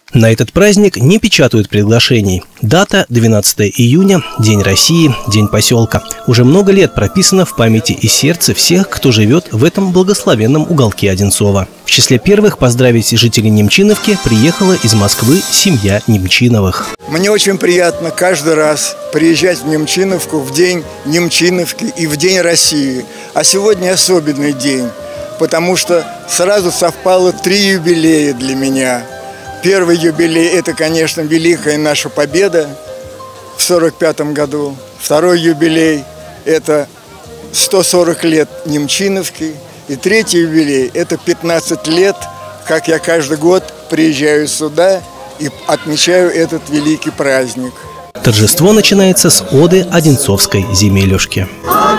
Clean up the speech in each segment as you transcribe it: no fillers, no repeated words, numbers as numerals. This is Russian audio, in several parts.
На этот праздник не печатают приглашений. Дата – 12 июня, День России, День поселка. Уже много лет прописано в памяти и сердце всех, кто живет в этом благословенном уголке Одинцова. В числе первых поздравить жителей Немчиновки приехала из Москвы семья Немчиновых. Мне очень приятно каждый раз приезжать в Немчиновку в день Немчиновки и в День России. А сегодня особенный день, потому что сразу совпало 3 юбилея для меня. Первый юбилей – это, конечно, великая наша победа в 1945 году. Второй юбилей – это 140 лет Немчиновки. И третий юбилей – это 15 лет, как я каждый год приезжаю сюда и отмечаю этот великий праздник. Торжество начинается с оды Одинцовской земелюшки.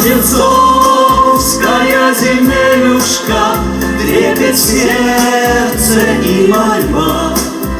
Одинцовская земелюшка, трепет сердце и мольба.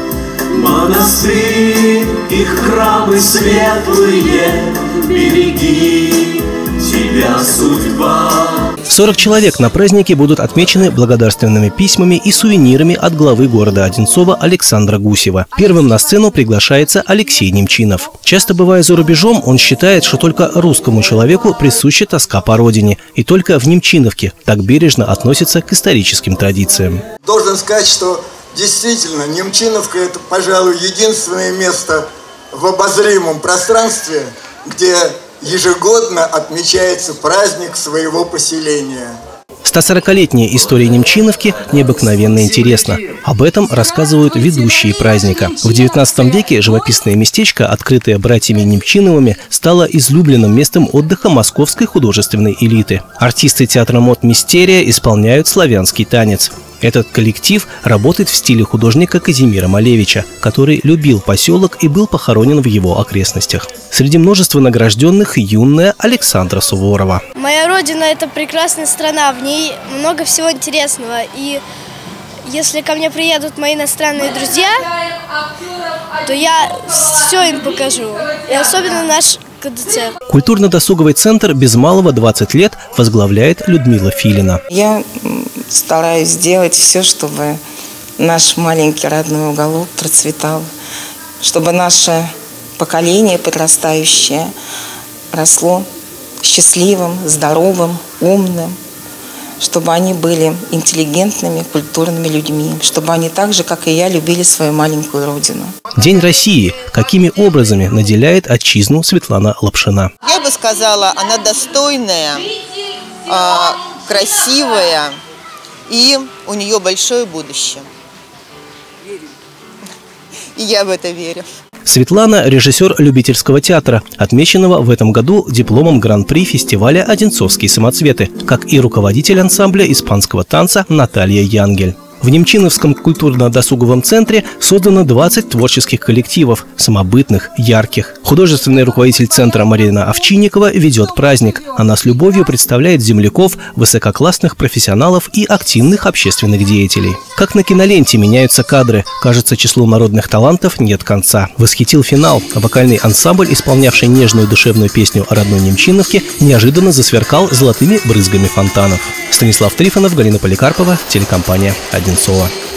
Монастырь, их храмы светлые, береги тебя, судьба. 40 человек на празднике будут отмечены благодарственными письмами и сувенирами от главы города Одинцова Александра Гусева. Первым на сцену приглашается Алексей Немчинов. Часто бывая за рубежом, он считает, что только русскому человеку присуща тоска по родине. И только в Немчиновке так бережно относятся к историческим традициям. Должен сказать, что действительно Немчиновка – это, пожалуй, единственное место в обозримом пространстве, где ежегодно отмечается праздник своего поселения. 140-летняя история Немчиновки необыкновенно интересна. Об этом рассказывают ведущие праздника. В XIX веке живописное местечко, открытое братьями Немчиновыми, стало излюбленным местом отдыха московской художественной элиты. Артисты театра мод «Мистерия» исполняют славянский танец. Этот коллектив работает в стиле художника Казимира Малевича, который любил поселок и был похоронен в его окрестностях. Среди множества награжденных юная Александра Суворова. Моя родина – это прекрасная страна, в ней много всего интересного. И если ко мне приедут мои иностранные друзья, то я все им покажу. И особенно наш КДЦ. Культурно-досуговый центр без малого 20 лет возглавляет Людмила Филина. Я стараюсь сделать все, чтобы наш маленький родной уголок процветал, чтобы наше поколение подрастающее росло счастливым, здоровым, умным, чтобы они были интеллигентными, культурными людьми, чтобы они так же, как и я, любили свою маленькую родину. День России. Какими образами наделяет отчизну Светлана Лапшина? Я бы сказала, она достойная, красивая, и у нее большое будущее. И я в это верю. Светлана – режиссер любительского театра, отмеченного в этом году дипломом Гран-при фестиваля «Одинцовские самоцветы», как и руководитель ансамбля испанского танца Наталья Янгель. В Немчиновском культурно-досуговом центре создано 20 творческих коллективов, самобытных, ярких. Художественный руководитель центра Марина Овчинникова ведет праздник. Она с любовью представляет земляков, высококлассных профессионалов и активных общественных деятелей. Как на киноленте меняются кадры. Кажется, числу народных талантов нет конца. Восхитил финал. Вокальный ансамбль, исполнявший нежную душевную песню о родной Немчиновке, неожиданно засверкал золотыми брызгами фонтанов. Станислав Трифонов, Галина Поликарпова, телекомпания «Одинцова».